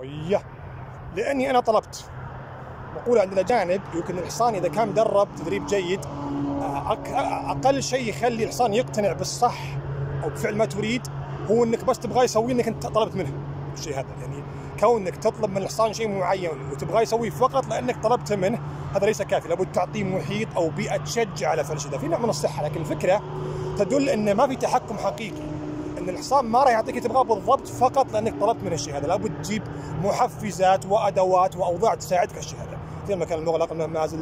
وياه، لاني انا طلبت. نقول عند الاجانب يمكن الحصان اذا كان مدرب تدريب جيد اقل شيء يخلي الحصان يقتنع بالصح او بفعل ما تريد هو انك بس تبغاه يسوي انك انت طلبت منه الشيء هذا. يعني كونك تطلب من الحصان شيء معين وتبغاه يسويه فقط لانك طلبت منه هذا ليس كافي، لابد تعطيه محيط او بيئه تشجع على فعل الشيء. في نوع من الصحه، لكن الفكره تدل ان ما في تحكم حقيقي، ان الحصان ما راح يعطيك اللي تبغاه بالضبط فقط لانك طلبت منه الشيء هذا. لابد تجيب محفزات وادوات واوضاع تساعدك الشيء هذا، زي المكان المغلق، المنازل،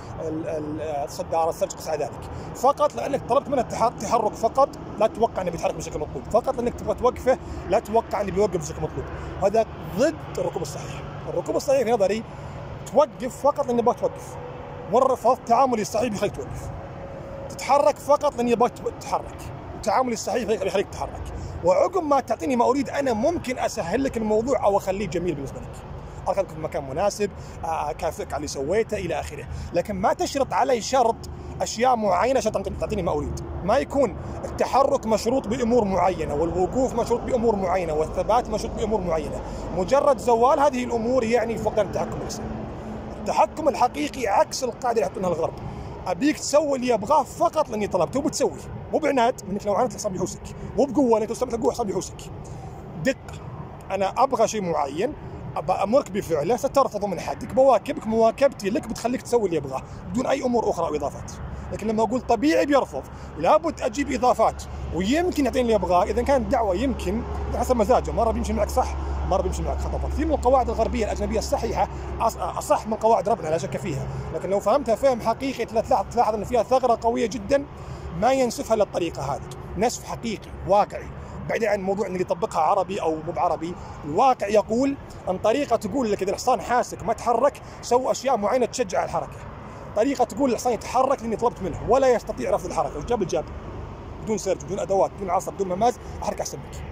الصداره، الثلج، قس على ذلك. فقط لانك طلبت منه التحرك فقط لا تتوقع انه بيتحرك بشكل مطلوب، فقط لانك تبغى توقفه لا تتوقع انه بيوقف بشكل مطلوب. هذا ضد الركوب الصحيح. الركوب الصحيح في نظري توقف فقط لان يبغاك توقف، والرفض التعاملي الصحيح يخليك توقف. تتحرك فقط لان يبغاك تتحرك، التعامل الصحيح يخليك تتحرك. وعقب ما تعطيني ما اريد انا ممكن اسهل لك الموضوع او اخليه جميل بالنسبه لك، اركبك في مكان مناسب، اكافئك على اللي سويته الى اخره، لكن ما تشرط علي شرط اشياء معينه عشان تعطيني ما اريد. ما يكون التحرك مشروط بامور معينه، والوقوف مشروط بامور معينه، والثبات مشروط بامور معينه. مجرد زوال هذه الامور يعني فقدان التحكم الانسان. التحكم الحقيقي عكس القاعده اللي يحطونها الغرب. ابيك تسوي اللي ابغاه فقط لاني طلبته، وبتسوي مو بعناد، انك لو عاندت الحصان بيحوسك، مو بقوه انك لو استعملت القوه الحصان بيحوسك. دقه، انا ابغى شيء معين، امرك بفعله، سترفض من حدك، بواكبك، مواكبتي لك بتخليك تسوي اللي يبغاه بدون اي امور اخرى او اضافات. لكن لما اقول طبيعي بيرفض، لابد اجيب اضافات ويمكن يعطيني اللي يبغاه. اذا كانت دعوه يمكن حسب مزاجه، مره بيمشي معك صح، مره بيمشي معك خطا. كثير من القواعد الغربيه الاجنبيه الصحيحه اصح من قواعد ربنا لا شك فيها، لكن لو فهمتها فهم حقيقي تلاحظ ان فيها ثغره قويه جدا ما ينسفها الا الطريقه هذه، نسف حقيقي واقعي. بعيد عن موضوع انك يطبقها عربي او مو بعربي، الواقع يقول ان طريقه تقول لك اذا الحصان حاسك ما تحرك سوي اشياء معينه تشجع على الحركه. طريقه تقول الحصان يتحرك لاني طلبت منه ولا يستطيع رفض الحركه، وجاب الجاب بدون سرج، بدون ادوات، بدون عصا، بدون مماز، احرك احسن منك.